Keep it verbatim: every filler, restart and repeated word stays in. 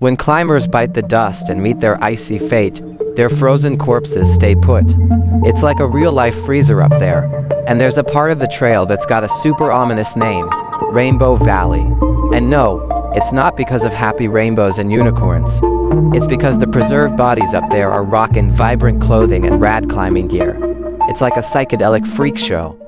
When climbers bite the dust and meet their icy fate, their frozen corpses stay put. It's like a real-life freezer up there, and there's a part of the trail that's got a super ominous name, Rainbow Valley. And no, it's not because of happy rainbows and unicorns. It's because the preserved bodies up there are rocking vibrant clothing and rad climbing gear. It's like a psychedelic freak show.